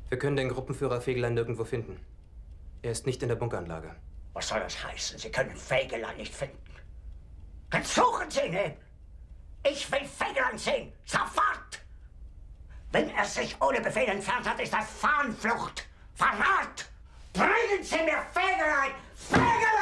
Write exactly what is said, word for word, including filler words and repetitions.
Wir können den Gruppenführer Fegelein nirgendwo finden. Er ist nicht in der Bunkeranlage. Was soll das heißen? Sie können Fegelein nicht finden. Dann suchen Sie ihn eben. Ich will Fegelein sehen. Sofort! Wenn er sich ohne Befehl entfernt hat, ist das Fahnenflucht. Verrat! Bringen Sie mir Fegelein! Fegelein!